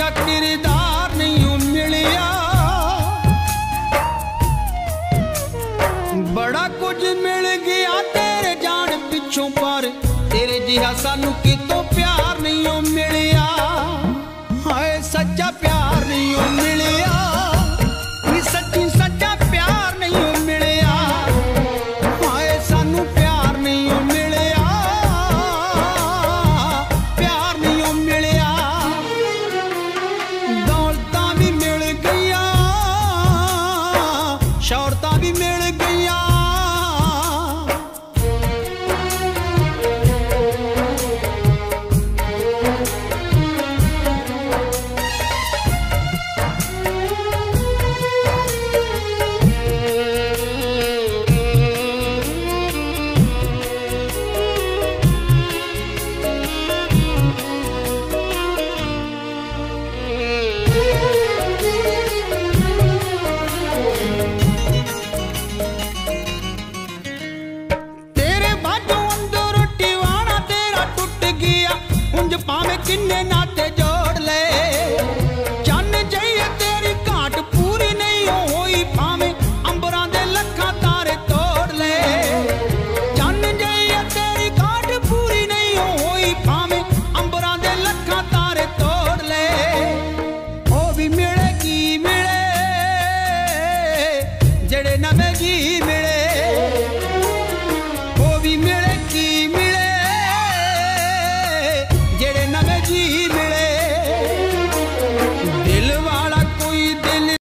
तेरा किरदार नहीं मिलिया, बड़ा कुछ मिल गया तेरे जान पिछों, पर तेरे जिहा सानू कितों प्यार नहीं मिलिया। हाय सच्चा प्यार नहीं मिलिया, सच्ची सच्चा प्यार नहीं मिलिया। हाय सानू प्यार नहीं मिलिया, प्यार नहीं मिलिया। दौलतां भी मिल गईया, शौहरतां भी मिल गईया। किन्ने नाते जो